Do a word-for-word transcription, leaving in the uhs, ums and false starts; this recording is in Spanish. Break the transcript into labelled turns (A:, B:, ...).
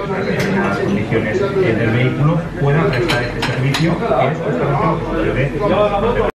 A: las determinadas condiciones del vehículo, pueda prestar este servicio, que es justamente lo que sucede.